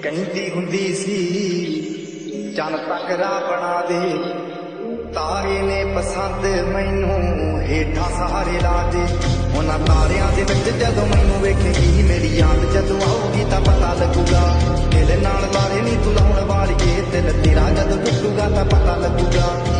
ਕਹਿੰਦੀ ਹੁੰਦੀ ਸੀ ਚੰਨ ਤਕਰਾ ਬਣਾ ਦੇ, ਤਾਰੇ ਨੇ ਪਸੰਦ ਮੈਨੂੰ ਹੇਠਾਂ ਸਹਾਰੇ ਲਾ ਦੇ। ਉਹਨਾਂ ਤਾਰਿਆਂ ਦੇ ਵਿੱਚ ਜਦੋਂ ਮੈਨੂੰ ਵੇਖੇਗੀ, ਮੇਰੀ ਯਾਦ ਜਦੋਂ ਆਊਗੀ ਤਾਂ ਪਤਾ ਲੱਗੂਗਾ। ਦਿਲ ਨਾਲ ਤਾਰੇ ਨਹੀਂ ਤੂੰ ਲਾਉਣ ਵਾਲੀਏ, ਦਿਲ ਤੇਰਾ ਜਦੋਂ ਟੁੱਟੂਗਾ ਤਾਂ ਪਤਾ ਲੱਗੂਗਾ।